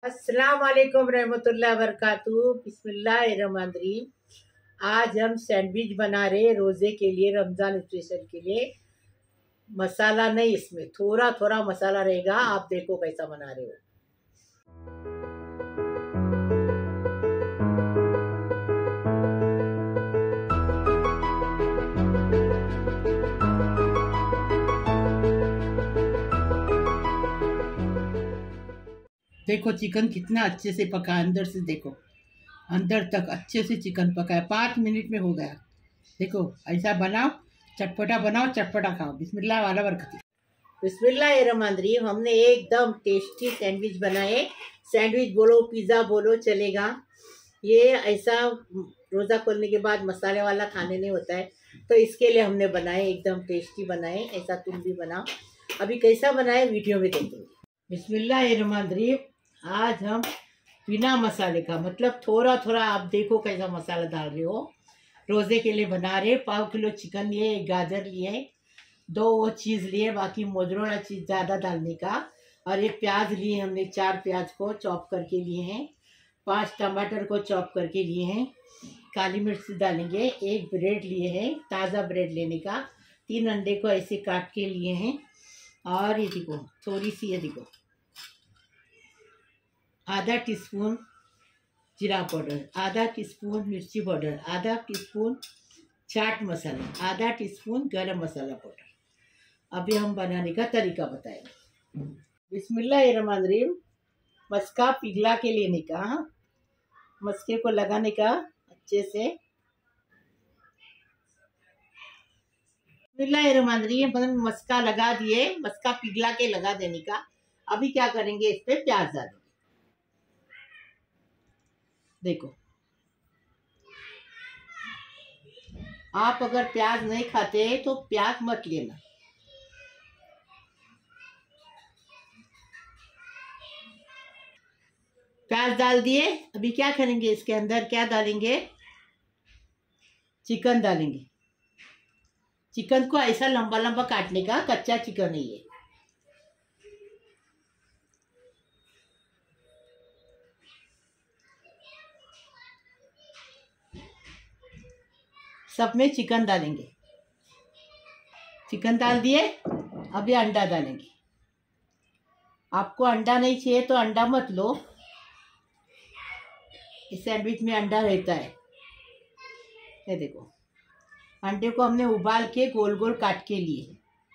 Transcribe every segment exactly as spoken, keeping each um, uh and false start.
अस्सलाम वालेकुम रहमतुल्लाह बरकातहू। बिस्मिल्लाहिर्रहमानिर्रहीम। आज हम सैंडविच बना रहे रोज़े के लिए, रमज़ान स्पेशल के लिए। मसाला नहीं, इसमें थोड़ा थोड़ा मसाला रहेगा। आप देखो कैसा बना रहे हो। देखो चिकन कितना अच्छे से पका, अंदर से देखो, अंदर तक अच्छे से चिकन पका है। पाँच मिनट में हो गया। देखो ऐसा बनाओ, चटपटा बनाओ, चटपटा खाओ। बिस्मिल्लाह वाला बरकती। बिस्मिल्लाहिर्रहमानिर्रहीम। हमने एकदम टेस्टी सैंडविच बनाए। सैंडविच बोलो, पिज़्ज़ा बोलो, चलेगा। ये ऐसा रोज़ा खोलने के बाद मसाले वाला खाने नहीं होता है, तो इसके लिए हमने बनाए, एकदम टेस्टी बनाए। ऐसा तुम भी बनाओ। अभी कैसा बनाए वीडियो में देखेंगे। बिस्मिल्लाहिर्रहमानिर्रहीम। आज हम बिना मसाले का, मतलब थोड़ा थोड़ा, आप देखो कैसा मसाला डाल रहे हो। रोज़े के लिए बना रहे। पाव किलो चिकन लिए, एक गाजर लिए, दो वो चीज़ लिए, बाकी मोजरोला चीज़ ज़्यादा डालने का। और एक प्याज लिए हमने, चार प्याज को चॉप करके लिए हैं। पांच टमाटर को चॉप करके लिए हैं। काली मिर्च डालेंगे। एक ब्रेड लिए हैं, ताज़ा ब्रेड लेने का। तीन अंडे को ऐसे काट के लिए हैं। और ये देखो थोड़ी सी, ये देखो आधा टीस्पून जीरा पाउडर, आधा टीस्पून मिर्ची पाउडर, आधा टीस्पून चाट मसाला, आधा टीस्पून गरम मसाला पाउडर। अभी हम बनाने का तरीका बताएंगे। बिस्मिल्लाहिर्रहमानिर्रहीम। मस्का पिघला के लेने का, मस्के को लगाने का अच्छे से। बिस्मिल्लाहिर्रहमानिर्रहीम। मस्का लगा दिए, मस्का पिघला के लगा देने का। अभी क्या करेंगे, इस पे प्याज डालेंगे। देखो, आप अगर प्याज नहीं खाते तो प्याज मत लेना। प्याज डाल दिए। अभी क्या करेंगे, इसके अंदर क्या डालेंगे, चिकन डालेंगे। चिकन को ऐसा लंबा लंबा काटने का, कच्चा चिकन है ये। सब में चिकन डालेंगे। चिकन डाल दिए। अभी अंडा डालेंगे। आपको अंडा नहीं चाहिए तो अंडा मत लो। इस सैंडविच में अंडा रहता है। ये देखो, अंडे को हमने उबाल के गोल गोल काट के लिए।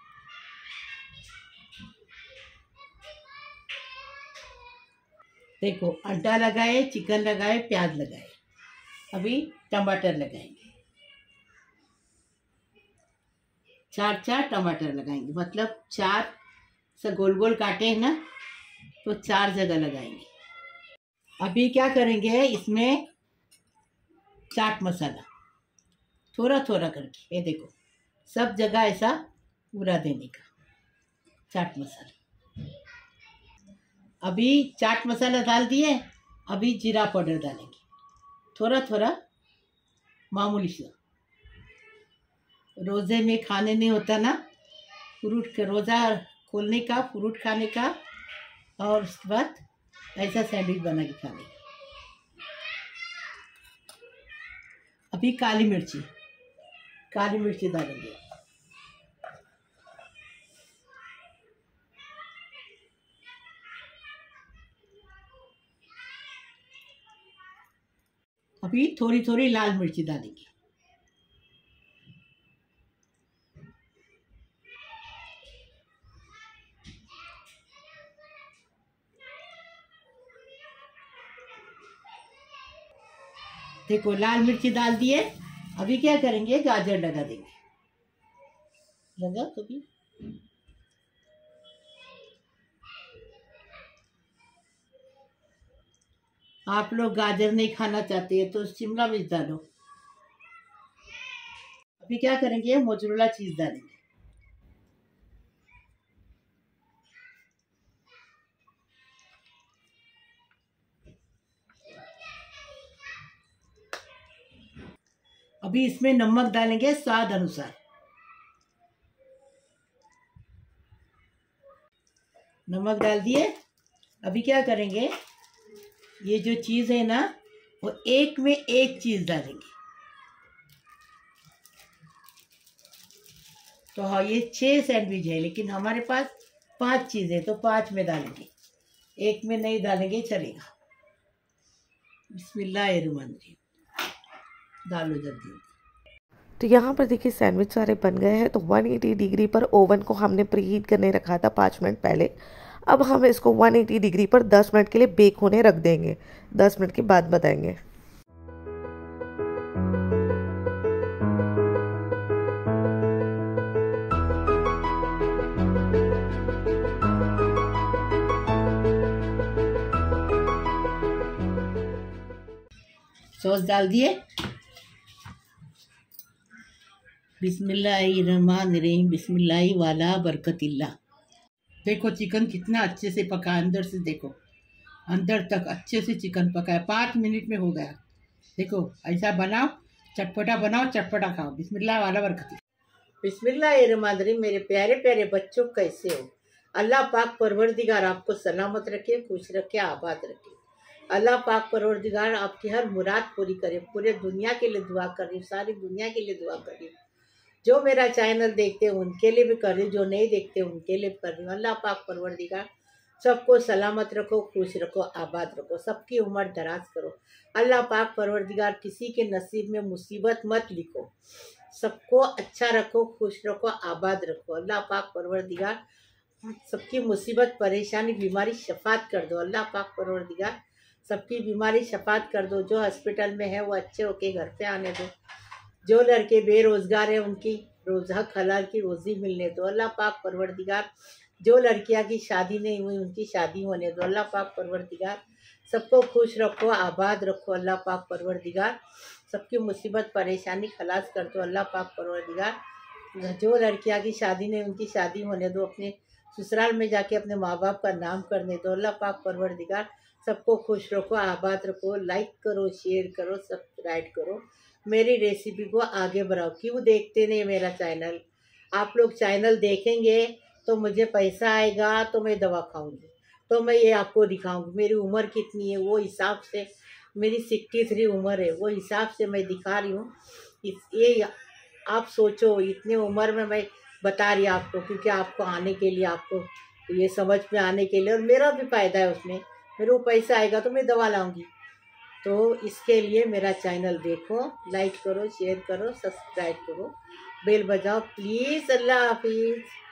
देखो, अंडा लगाए, चिकन लगाए, प्याज लगाए। अभी टमाटर लगाएंगे। चार चार टमाटर लगाएंगे, मतलब चार से गोल गोल काटे हैं ना, तो चार जगह लगाएंगे। अभी क्या करेंगे, इसमें चाट मसाला थोड़ा थोड़ा करके, ये देखो सब जगह ऐसा पूरा देने का चाट मसाला। अभी चाट मसाला डाल दिए। अभी जीरा पाउडर डालेंगे, थोड़ा थोड़ा, मामूली सा। रोज़े में खाने नहीं होता ना, फ्रूट का रोज़ा खोलने का, फ्रूट खाने का, और उसके बाद ऐसा सैंडविच बना के खाने का। अभी काली मिर्ची, काली मिर्ची डालेंगे। अभी थोड़ी थोड़ी लाल मिर्ची डालेंगे। देखो लाल मिर्ची डाल दिए। अभी क्या करेंगे, गाजर लगा देंगे। लगा कभी? आप लोग गाजर नहीं खाना चाहते हैं तो शिमला मिर्च डालो। अभी क्या करेंगे, मोज़रेला चीज डालेंगे। अभी इसमें नमक डालेंगे स्वाद अनुसार। नमक डाल दिए। अभी क्या करेंगे, ये जो चीज़ है ना, वो एक में एक चीज़ डालेंगे। तो हाँ, ये छः सैंडविच है, लेकिन हमारे पास पांच चीज़ें, तो पांच में डालेंगे, एक में नहीं डालेंगे चलेगा। बिस्मिल्लाहिर्रहमानिर्रहीम, डालो जल्दी। तो यहाँ पर देखिए सैंडविच सारे बन गए हैं। तो एक सौ अस्सी डिग्री पर ओवन को हमने प्रीहीट करने रखा था पाँच मिनट पहले। अब हम इसको एक सौ अस्सी डिग्री पर दस मिनट के लिए बेक होने रख देंगे। दस मिनट के बाद बताएंगे। सॉस डाल दिए। बिस्मिल्लाहिर्रहमानिर्रहीम, बिस्मिल्लाहि वाला बरकतिल्ला। देखो चिकन कितना अच्छे से पका, अंदर से देखो, अंदर तक अच्छे से चिकन पका है। पाँच मिनट में हो गया। देखो ऐसा बनाओ, चटपटा बनाओ, चटपटा खाओ। बिस्मिल्लाह वाला बरकतिल्ला। बिस्मिल्लाहिर्रहमानिर्रहीम। मेरे प्यारे प्यारे बच्चों, कैसे हो? अल्लाह पाक परवरदिगार आपको सलामत रखे, खुश रखे, आबाद रखे। अल्लाह पाक परवरदिगार आपकी हर मुराद पूरी करे। पूरे दुनिया के लिए दुआ कर रही हूँ, सारी दुनिया के लिए दुआ कर रही हूँ। जो मेरा चैनल देखते हैं उनके लिए भी कर रही हूँ, जो नहीं देखते उनके लिए भी कर रही हूँ। अल्लाह पाक परवरदिगार सबको सलामत रखो, खुश रखो, आबाद रखो, सबकी उम्र दराज करो। अल्लाह पाक परवरदिगार किसी के नसीब में मुसीबत मत लिखो, सबको अच्छा रखो, खुश रखो, आबाद रखो। अल्लाह पाक परवरदिगार सबकी मुसीबत, परेशानी, बीमारी शफात कर दो। अल्लाह पाक परवरदिगार सबकी बीमारी शफात कर दो। जो हॉस्पिटल में है वो अच्छे होके घर पे आने दो। जो लड़के बेरोज़गार हैं उनकी रोज़ा हलाल की रोज़ी मिलने दो। अल्लाह पाक परवरदिगार जो लड़कियां की शादी नहीं हुई उनकी शादी होने दो। अल्लाह पाक परवरदिगार सबको खुश रखो, आबाद रखो। अल्लाह पाक परवरदिगार सबकी मुसीबत परेशानी खलास कर दो। अल्लाह पाक परवरदिगार जो लड़कियां की शादी नहीं उनकी शादी होने दो। अपने ससुराल में जाके अपने माँ बाप का नाम करने दो। अल्लाह पाक परवरदिगार सबको खुश रखो, आबाद रखो। लाइक करो, शेयर करो, सब्सक्राइब करो, मेरी रेसिपी को आगे बढ़ाओ। क्यों देखते नहीं मेरा चैनल? आप लोग चैनल देखेंगे तो मुझे पैसा आएगा, तो मैं दवा खाऊंगी, तो मैं ये आपको दिखाऊंगी। मेरी उम्र कितनी है वो हिसाब से, मेरी सिक्सटी थ्री उम्र है, वो हिसाब से मैं दिखा रही हूँ। ये आप सोचो, इतने उम्र में मैं बता रही आपको, क्योंकि आपको आने के लिए, आपको ये समझ में आने के लिए, और मेरा भी फ़ायदा है उसमें। मेरे को पैसा आएगा तो मैं दवा लाऊंगी। तो इसके लिए मेरा चैनल देखो, लाइक करो, शेयर करो, सब्सक्राइब करो, बेल बजाओ प्लीज़। अल्लाह हाफिज़।